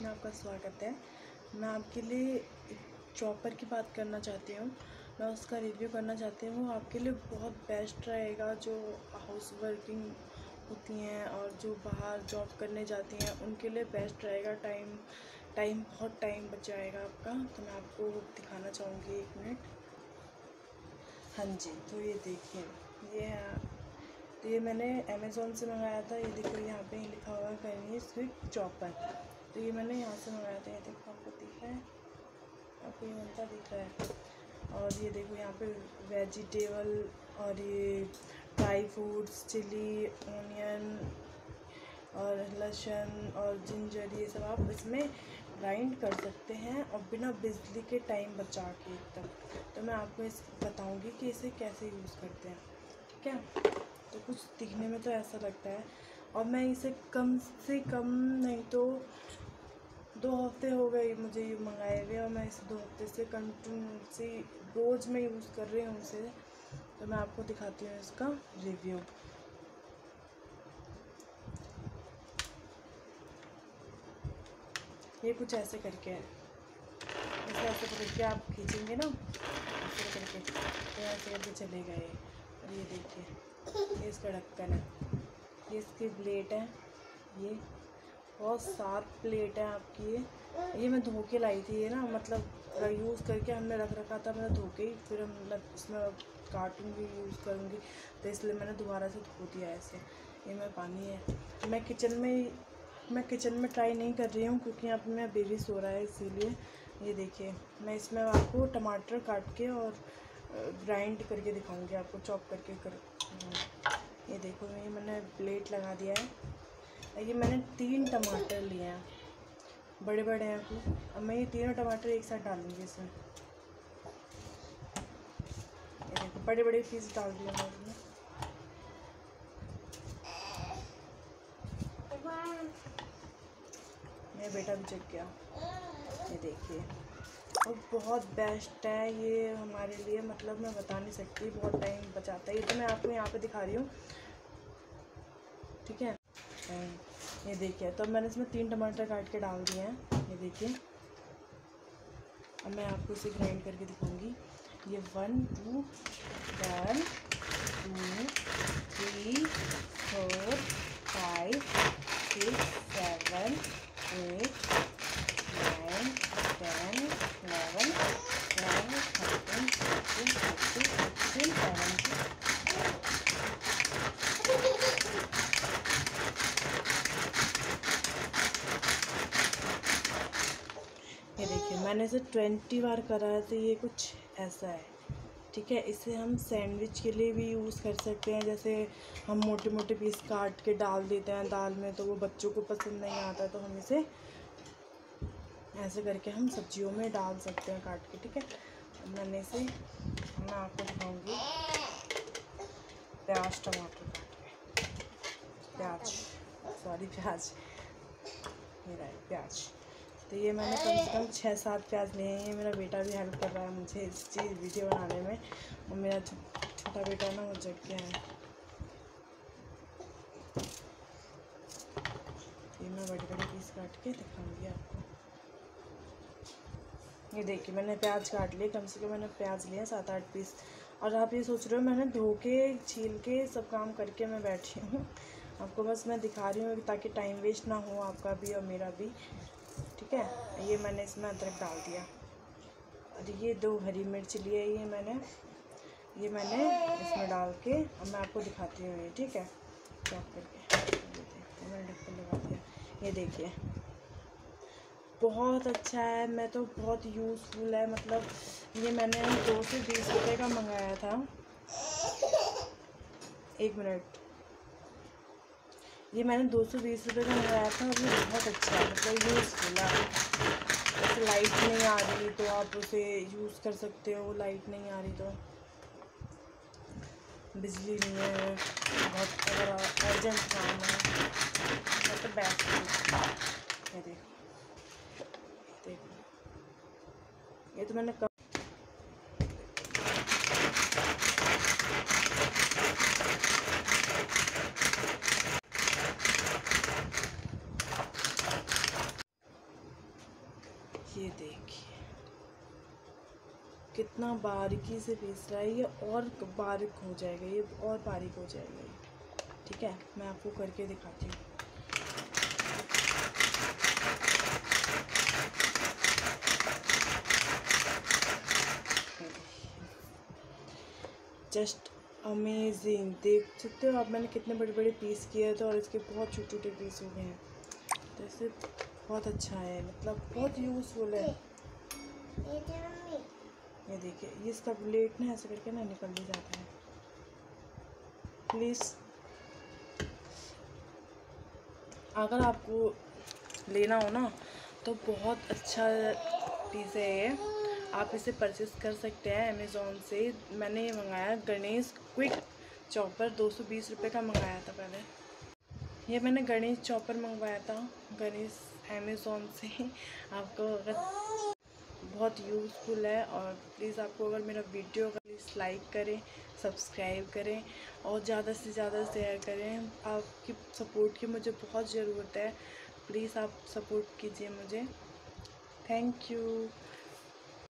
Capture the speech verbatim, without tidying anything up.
में आपका स्वागत है। मैं आपके लिए एक चॉपर की बात करना चाहती हूँ। मैं उसका रिव्यू करना चाहती हूँ। आपके लिए बहुत बेस्ट रहेगा जो हाउस वर्किंग होती हैं और जो बाहर जॉब करने जाती हैं, उनके लिए बेस्ट रहेगा। टाइम टाइम बहुत टाइम बच जाएगा आपका। तो मैं आपको दिखाना चाहूँगी, एक मिनट। हाँ जी, तो ये देखिए, ये है, तो ये मैंने अमेज़ोन से मंगाया था। ये देखो, यहाँ पे लिखा हुआ है करनी स्विफ्ट चॉपर। तो ये मैंने यहाँ से मंगाया था। ये देखो, आपको दिख रहा है, आपको ये बनता दिख रहा है। और ये देखो, यहाँ पे वेजिटेबल और ये ड्राई फ्रूट्स, चिली, ऑनियन और लहसुन और जिंजर, ये सब आप इसमें ग्राइंड कर सकते हैं और बिना बिजली के टाइम बचा के एकदम। तो मैं आपको इस बताऊँगी कि इसे कैसे यूज़ करते हैं, ठीक है। तो कुछ दिखने में तो ऐसा लगता है, और मैं इसे कम से कम नहीं तो दो हफ्ते हो गए मुझे ये मंगाए हुए, और मैं इसे दो हफ्ते से कंटिन्यूसली रोज़ में यूज़ कर रही हूँ इसे। तो मैं आपको दिखाती हूँ इसका रिव्यू। ये कुछ ऐसे करके है, ऐसे ऐसे करके आप खींचेंगे ना, ऐसे करके, तो ऐसे करके चलेगा ये। और ये देखिए, ये इसका ढक्कन है, ये इसकी प्लेट है, ये बहुत शार्प प्लेट है आपकी। ये ये मैं धो के लाई थी, ये ना, मतलब यूज़ करके हमने रख रखा था, मैंने धो के ही, फिर हम मतलब इसमें काटूँगी, यूज़ करूँगी, तो इसलिए मैंने दोबारा से धो दिया ऐसे। ये मैं पानी है, मैं किचन में मैं किचन में ट्राई नहीं कर रही हूँ क्योंकि यहाँ पर मेरा बेबी सो रहा है, इसीलिए। ये देखिए, मैं इसमें आपको टमाटर काट के और ग्राइंड करके दिखाऊंगी आपको, चॉप करके कर। ये देखो, ये मैंने प्लेट लगा दिया है। ये मैंने तीन टमाटर लिए हैं, बड़े बड़े हैं खूब। अब मैं ये तीनों टमाटर एक साथ डालूंगी इसमें। ये देखो, बड़े बड़े पीस डाल दिए मैं इसमें। मेरा बेटा भी जग गया। ये देखिए, और बहुत बेस्ट है ये हमारे लिए, मतलब मैं बता नहीं सकती, बहुत टाइम बचाता है ये। तो मैं आपको यहाँ पे दिखा रही हूँ, ठीक है। ये देखिए, तो मैंने इसमें तीन टमाटर काट के डाल दिए हैं। ये देखिए, अब मैं आपको इसे ग्राइंड करके दिखाऊंगी। ये one two one two three four five six seven eight nine ten eleven twelve thirteen fourteen fifteen seventeen. ये देखिए, मैंने इसे ट्वेंटी बार करा है, तो ये कुछ ऐसा है, ठीक है। इसे हम सैंडविच के लिए भी यूज़ कर सकते हैं। जैसे हम मोटे मोटे पीस काट के डाल देते हैं दाल में, तो वो बच्चों को पसंद नहीं आता, तो हम इसे ऐसे करके हम सब्जियों में डाल सकते हैं काट के, ठीक है। मैंने इसे, मैं आपको दिखाऊंगी, प्याज टमाटर काट के, प्याज सॉरी प्याज मेरा है प्याज। तो ये मैंने कम से कम छः सात प्याज लिए हैं। ये मेरा बेटा भी हेल्प कर रहा है मुझे इस चीज़ वीडियो बनाने में, और मेरा छोटा बेटा ना वो जग गया है। ये मैं बड़े बड़े पीस काट के दिखाऊंगी आपको। ये देखिए, मैंने प्याज काट लिए, कम से कम मैंने प्याज लिए सात आठ पीस। और आप ये सोच रहे हो मैंने धो के छील के सब काम करके मैं बैठी हूँ, आपको बस मैं दिखा रही हूँ ताकि टाइम वेस्ट ना हो आपका भी और मेरा भी, ठीक है। ये मैंने इसमें अदरक डाल दिया, और ये दो हरी मिर्च लिए, ये मैंने ये मैंने इसमें डाल के, अब मैं आपको दिखाती हूँ ये, ठीक है, चॉप करके। ये देखिए, मैंने ढक्कन लगा दिया। ये देखिए, बहुत अच्छा है, मैं तो बहुत यूज़फुल है। मतलब ये मैंने दो सौ बीस रुपये का मंगाया था। एक मिनट, ये मैंने दो सौ बीस रुपये का मंगाया था, और ये बहुत अच्छा है, मतलब यूज़फुल है। जैसे लाइट नहीं आ रही तो आप उसे यूज़ कर सकते हो, लाइट नहीं आ रही तो, बिजली नहीं है, बहुत अगर अर्जेंट काम है तो बेस्ट है। ये देखो, देखो, ये तो मैंने कम कितना बारीकी से पीस रहा है ये, और बारीक हो जाएगा ये, और बारीक हो जाएगा ये। ठीक है, मैं आपको करके दिखाती हूँ। जस्ट अमेजिंग, देख सकते हो आप मैंने कितने बड़े बड़े पीस किए थे और इसके बहुत छोटे छोटे पीस हो गए हैं। तो इससे बहुत अच्छा है, मतलब बहुत यूज़फुल है। ये देखिए, ये इसका ब्लेड ना ऐसे करके ना निकल भी जाता है। प्लीज़ अगर आपको लेना हो ना तो बहुत अच्छा पीस है ये, आप इसे परचेस कर सकते हैं अमेज़ोन से। मैंने ये मंगाया गणेश क्विक चॉपर, दो सौ बीस रुपये का मंगाया था पहले। ये मैंने गणेश चॉपर मंगवाया था गणेश अमेज़ोन से। आपको अगर बहुत यूज़फुल है, और प्लीज़ आपको अगर मेरा वीडियो अगर प्लीज़ लाइक करें, सब्सक्राइब करें और ज़्यादा से ज़्यादा शेयर करें। आपकी सपोर्ट की मुझे बहुत ज़रूरत है, प्लीज़ आप सपोर्ट कीजिए मुझे। Thank you.